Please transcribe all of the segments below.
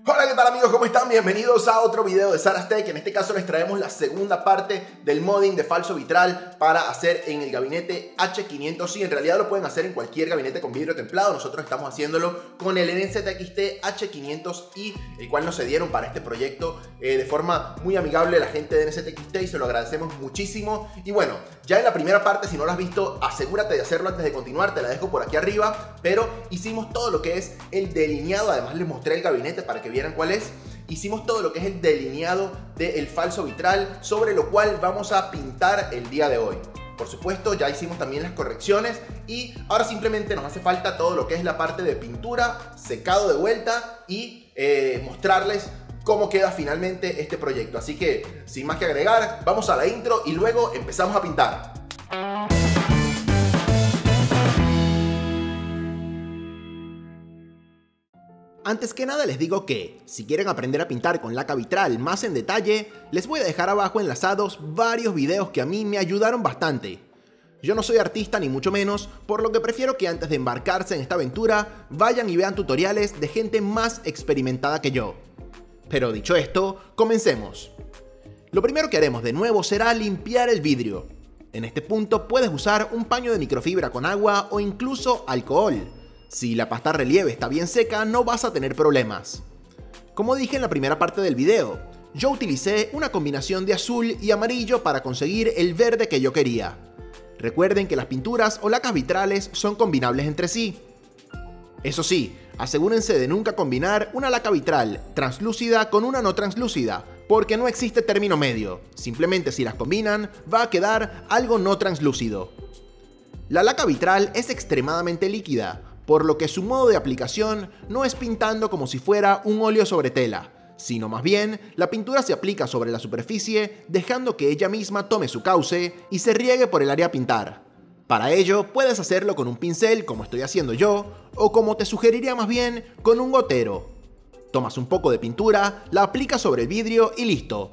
Hola, ¿qué tal amigos? ¿Cómo están? Bienvenidos a otro video de Saras Tech. En este caso les traemos la segunda parte del modding de falso vitral para hacer en el gabinete H500i. En realidad lo pueden hacer en cualquier gabinete con vidrio templado. Nosotros estamos haciéndolo con el NZXT H500i, el cual nos cedieron para este proyecto de forma muy amigable la gente de NZXT y se lo agradecemos muchísimo. Y bueno, ya en la primera parte, si no lo has visto, asegúrate de hacerlo antes de continuar. Te la dejo por aquí arriba. Pero hicimos todo lo que es el delineado. Además les mostré el gabinete para que vieran cuál es. Hicimos todo lo que es el delineado del falso vitral, sobre lo cual vamos a pintar el día de hoy. Por supuesto, ya hicimos también las correcciones y ahora simplemente nos hace falta todo lo que es la parte de pintura, secado de vuelta y mostrarles cómo queda finalmente este proyecto. Así que, sin más que agregar, vamos a la intro y luego empezamos a pintar. Antes que nada les digo que, si quieren aprender a pintar con laca vitral más en detalle, les voy a dejar abajo enlazados varios videos que a mí me ayudaron bastante. Yo no soy artista ni mucho menos, por lo que prefiero que antes de embarcarse en esta aventura, vayan y vean tutoriales de gente más experimentada que yo. Pero dicho esto, comencemos. Lo primero que haremos de nuevo será limpiar el vidrio. En este punto puedes usar un paño de microfibra con agua o incluso alcohol. Si la pasta relieve está bien seca, no vas a tener problemas. Como dije en la primera parte del video, yo utilicé una combinación de azul y amarillo para conseguir el verde que yo quería. Recuerden que las pinturas o lacas vitrales son combinables entre sí. Eso sí, asegúrense de nunca combinar una laca vitral translúcida con una no translúcida, porque no existe término medio. Simplemente si las combinan, va a quedar algo no translúcido. La laca vitral es extremadamente líquida, por lo que su modo de aplicación no es pintando como si fuera un óleo sobre tela, sino más bien la pintura se aplica sobre la superficie dejando que ella misma tome su cauce y se riegue por el área a pintar. Para ello puedes hacerlo con un pincel como estoy haciendo yo, o como te sugeriría más bien, con un gotero. Tomas un poco de pintura, la aplicas sobre el vidrio y listo.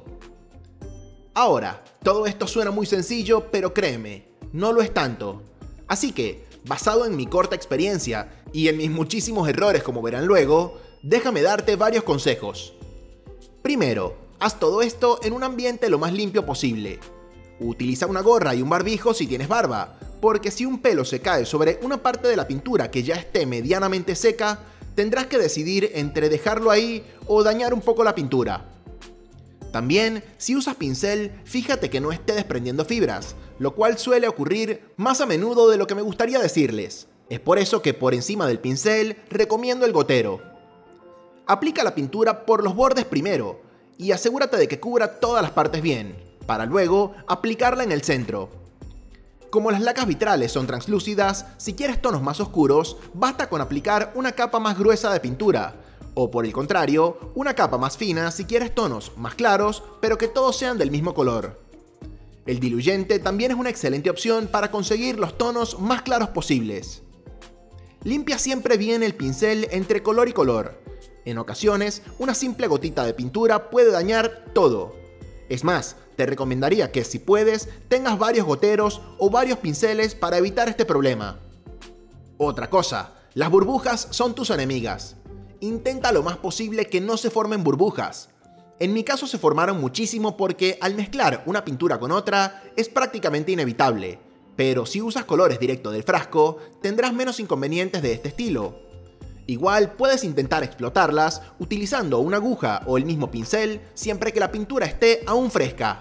Ahora, todo esto suena muy sencillo, pero créeme, no lo es tanto. Así que, basado en mi corta experiencia y en mis muchísimos errores como verán luego, déjame darte varios consejos. Primero, haz todo esto en un ambiente lo más limpio posible. Utiliza una gorra y un barbijo si tienes barba, porque si un pelo se cae sobre una parte de la pintura que ya esté medianamente seca, tendrás que decidir entre dejarlo ahí o dañar un poco la pintura. También, si usas pincel, fíjate que no esté desprendiendo fibras, lo cual suele ocurrir más a menudo de lo que me gustaría decirles. Es por eso que por encima del pincel recomiendo el gotero. Aplica la pintura por los bordes primero y asegúrate de que cubra todas las partes bien, para luego aplicarla en el centro. Como las lacas vitrales son translúcidas, si quieres tonos más oscuros, basta con aplicar una capa más gruesa de pintura, o por el contrario, una capa más fina si quieres tonos más claros, pero que todos sean del mismo color. El diluyente también es una excelente opción para conseguir los tonos más claros posibles. Limpia siempre bien el pincel entre color y color. En ocasiones, una simple gotita de pintura puede dañar todo. Es más, te recomendaría que si puedes, tengas varios goteros o varios pinceles para evitar este problema. Otra cosa, las burbujas son tus enemigas. Intenta lo más posible que no se formen burbujas. En mi caso se formaron muchísimo porque al mezclar una pintura con otra es prácticamente inevitable, pero si usas colores directo del frasco tendrás menos inconvenientes de este estilo. Igual puedes intentar explotarlas utilizando una aguja o el mismo pincel siempre que la pintura esté aún fresca.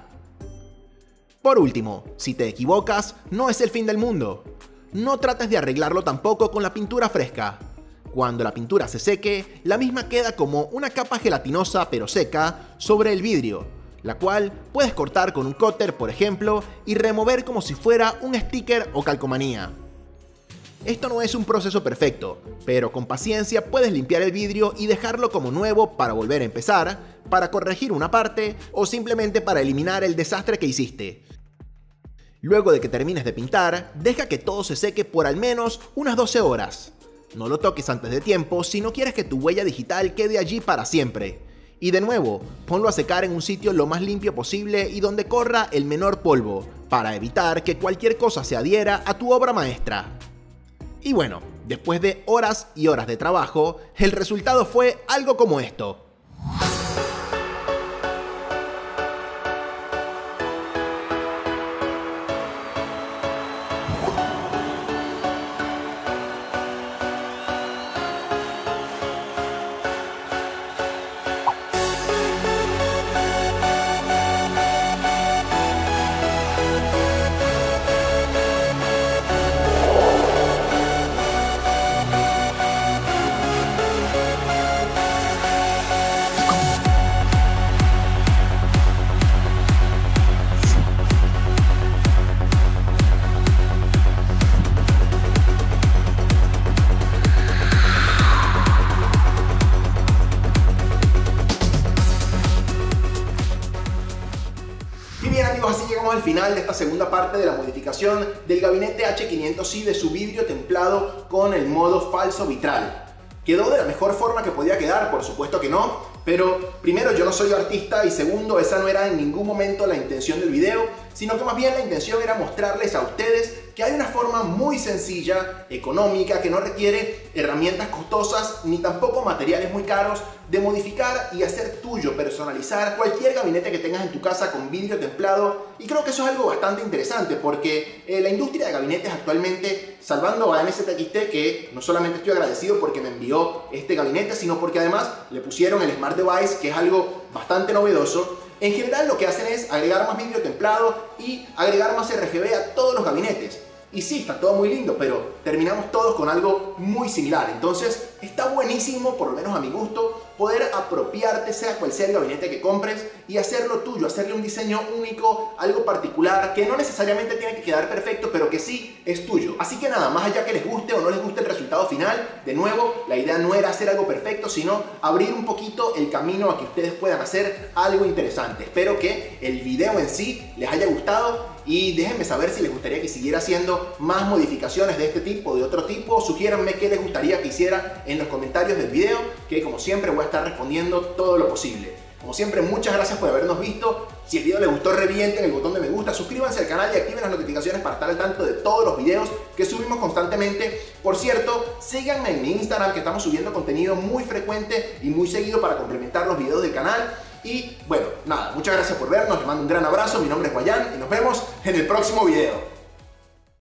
Por último, si te equivocas, no es el fin del mundo. No trates de arreglarlo tampoco con la pintura fresca. Cuando la pintura se seque, la misma queda como una capa gelatinosa pero seca sobre el vidrio, la cual puedes cortar con un cúter por ejemplo y remover como si fuera un sticker o calcomanía. Esto no es un proceso perfecto, pero con paciencia puedes limpiar el vidrio y dejarlo como nuevo para volver a empezar, para corregir una parte o simplemente para eliminar el desastre que hiciste. Luego de que termines de pintar, deja que todo se seque por al menos unas 12 horas. No lo toques antes de tiempo si no quieres que tu huella digital quede allí para siempre. Y de nuevo, ponlo a secar en un sitio lo más limpio posible y donde corra el menor polvo, para evitar que cualquier cosa se adhiera a tu obra maestra. Y bueno, después de horas y horas de trabajo, el resultado fue algo como esto. al final de esta segunda parte de la modificación del gabinete H500i de su vidrio templado con el modo falso vitral. ¿Quedó de la mejor forma que podía quedar? Por supuesto que no, pero primero, yo no soy artista, y segundo, esa no era en ningún momento la intención del video, sino que más bien la intención era mostrarles a ustedes que hay una forma muy sencilla, económica, que no requiere herramientas costosas ni tampoco materiales muy caros, de modificar y hacer tuyo, personalizar cualquier gabinete que tengas en tu casa con vidrio templado. Y creo que eso es algo bastante interesante, porque la industria de gabinetes actualmente, salvando a NZXT, que no solamente estoy agradecido porque me envió este gabinete, sino porque además le pusieron el Smart Device, que es algo bastante novedoso. En general lo que hacen es agregar más vidrio templado y agregar más RGB a todos los gabinetes. Y sí, está todo muy lindo, pero terminamos todos con algo muy similar. Entonces está buenísimo, por lo menos a mi gusto, poder apropiarte, sea cual sea el gabinete que compres, y hacerlo tuyo, hacerle un diseño único, algo particular, que no necesariamente tiene que quedar perfecto, pero que sí es tuyo. Así que nada, más allá que les guste o no les guste el resultado final, de nuevo, la idea no era hacer algo perfecto, sino abrir un poquito el camino a que ustedes puedan hacer algo interesante. Espero que el video en sí les haya gustado, y déjenme saber si les gustaría que siguiera haciendo más modificaciones de este tipo, de otro tipo. Sugiéranme qué les gustaría que hiciera en los comentarios del video, que como siempre voy a estar respondiendo todo lo posible. Como siempre, muchas gracias por habernos visto. Si el video les gustó, revienten el botón de me gusta, suscríbanse al canal y activen las notificaciones para estar al tanto de todos los videos que subimos constantemente. Por cierto, síganme en mi Instagram, que estamos subiendo contenido muy frecuente y muy seguido para complementar los videos del canal. Y bueno, nada, muchas gracias por vernos, les mando un gran abrazo, mi nombre es Guayán y nos vemos en el próximo video.